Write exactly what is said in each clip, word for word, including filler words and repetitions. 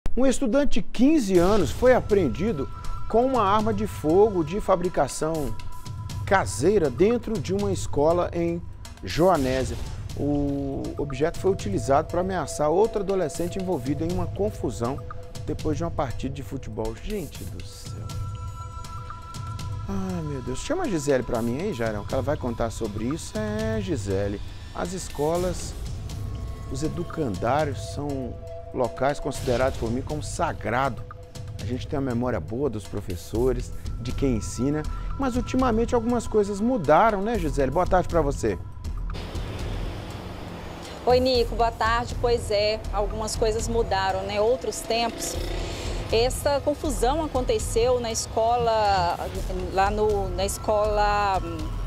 Um estudante de quinze anos foi apreendido com uma arma de fogo de fabricação caseira dentro de uma escola em Joanésia. O objeto foi utilizado para ameaçar outro adolescente envolvido em uma confusão depois de uma partida de futebol. Gente do céu. Ai, meu Deus. Chama a Gisele para mim aí, Jairão, que ela vai contar sobre isso. É, Gisele, as escolas, os educandários são locais considerados por mim como sagrado. A gente tem a memória boa dos professores, de quem ensina, mas ultimamente algumas coisas mudaram, né, Gisele? Boa tarde para você. Oi, Nico, boa tarde. Pois é, algumas coisas mudaram, né? Outros tempos. Essa confusão aconteceu na escola, lá no, na escola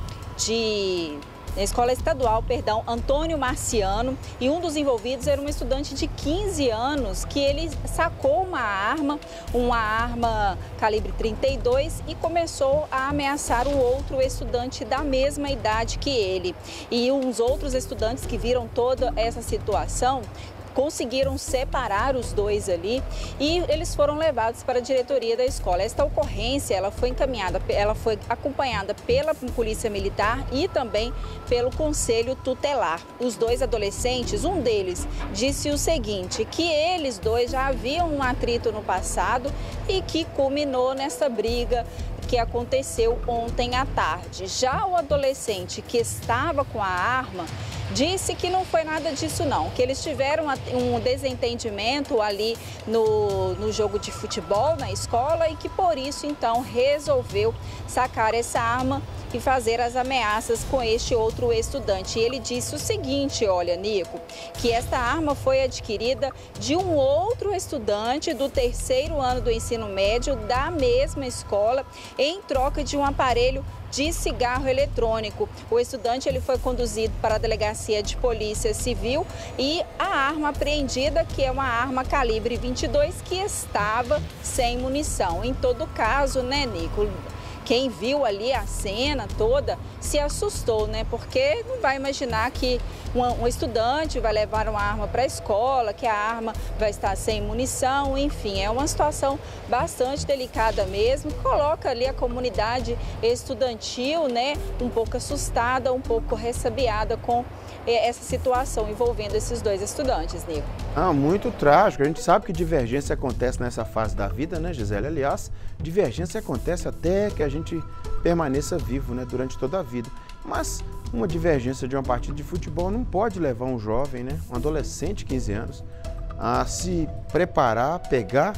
de... na escola estadual, perdão, Antônio Marciano, e um dos envolvidos era um estudante de quinze anos que ele sacou uma arma, uma arma calibre trinta e dois e começou a ameaçar o outro estudante da mesma idade que ele. E uns outros estudantes que viram toda essa situação conseguiram separar os dois ali e eles foram levados para a diretoria da escola. Esta ocorrência, ela foi encaminhada, ela foi acompanhada pela Polícia Militar e também pelo Conselho Tutelar. Os dois adolescentes, um deles disse o seguinte, que eles dois já haviam um atrito no passado e que culminou nessa briga que aconteceu ontem à tarde. Já o adolescente que estava com a arma disse que não foi nada disso não, que eles tiveram um desentendimento ali no, no jogo de futebol na escola e que por isso então resolveu sacar essa arma e fazer as ameaças com este outro estudante. E ele disse o seguinte, olha, Nico, que esta arma foi adquirida de um outro estudante do terceiro ano do ensino médio da mesma escola em troca de um aparelho de cigarro eletrônico. O estudante ele foi conduzido para a delegacia de polícia civil e a arma apreendida, que é uma arma calibre vinte e dois, que estava sem munição. Em todo caso, né, Nico? Quem viu ali a cena toda se assustou, né? Porque não vai imaginar que um, um estudante vai levar uma arma para a escola, que a arma vai estar sem munição, enfim, é uma situação bastante delicada mesmo. Coloca ali a comunidade estudantil, né? Um pouco assustada, um pouco ressabiada com essa situação envolvendo esses dois estudantes, Nico. Ah, muito trágico. A gente sabe que divergência acontece nessa fase da vida, né, Gisele? Aliás, divergência acontece até que a gente permaneça vivo, né, durante toda a vida. Mas uma divergência de uma partida de futebol não pode levar um jovem, né, um adolescente de quinze anos, a se preparar, pegar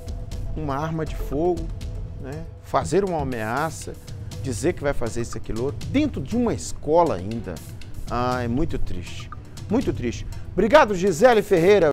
uma arma de fogo, né, fazer uma ameaça, dizer que vai fazer isso, aquilo, outro, dentro de uma escola ainda. Ah, é muito triste, muito triste. Obrigado, Gisele Ferreira.